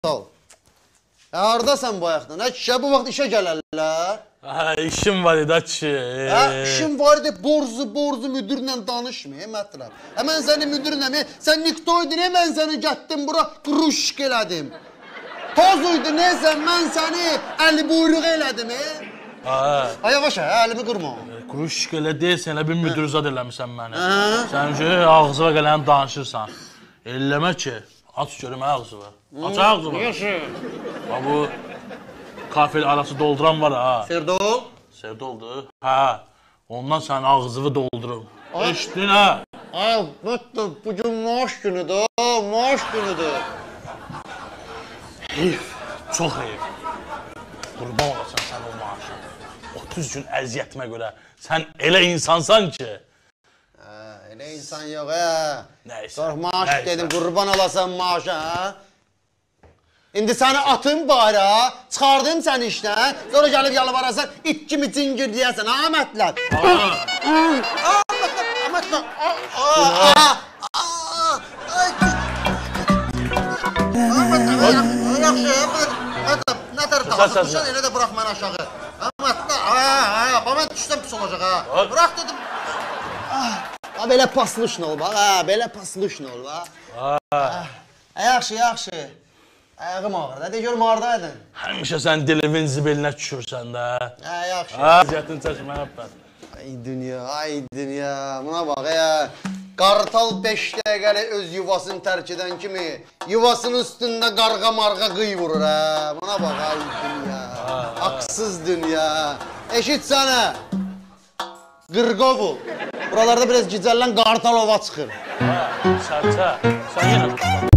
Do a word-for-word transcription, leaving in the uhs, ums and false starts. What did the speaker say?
Sağ ol. Haradasan bu ayaqdan? Hə kişi, bu vaxt işə gələrlər. Hə, işim var idi kişi. Hə, işim var idi, borzu, borzu müdürlə danışmaya mətləm. Hə, mən səni müdürlə, sən niktoydun, mən səni gətdim bura, qruşk elədim. Toz uydu, neysən, mən səni əli buyruq elədim, he? Hə. Ay, yavaş, hə, əlimi qırma. Qruşk elə deyilsən, elə bir müdürzad eləmişsən məni. Sən ki, ağzıva gələni danışırsan. Elləmə ki, aç görüm ağzıva. Aç ağzıva. Yaxşı. Bax bu kafel arası dolduran var ha. Serdol. Serdoldur. Hə. Ondan sənin ağzını doldurum. Eşitdin ha? Ay, bugün maaş günüdür, maaş günüdür. Heyf, çox heyf. Qurban olasan sən o maaşa. otuz gün əziyyətimə görə sən elə insansan ki. Hə, elə insan yox, hə. Nəysə. Sonra maaş dedim, qurban olasan maaşa, hə. İndi səni atım bayra, çıxardım səni işdən, sonra gəlib yalvarasan, it kimi cingir deyəsən, ha mətləb? Aa, mətləb, mətləb, aa, yaxşı, mətləb, nə tərəf dağılmışsan, elə də bırax məni aşağı. Mətləb, aa, mən düşsəm pis olacaq, ha. Bırax dedim. Ha, belə paslışın ol, bax, ha, belə paslışın ol, bax. Yaxşı, yaxşı. Ayağım ağır da, de görüm haradaydın. Həmişə sən dilimin zibelinə düşürsən də. Hə, yaxşı. Əziyyətin çəkmə yapar. Ay dünya, ay dünya. Buna bax ya. Qartal beş dəqiqəli öz yuvasını tərk edən kimi yuvasının üstündə qarğa marğa qıy vurur ha. Buna bax ay dünya. Haqsız dünya. Eşit sənə. Qırqovul. Buralarda biraz gicəllən qartal ova çıxır. Hə, sərçə. Sən yenə tutsan.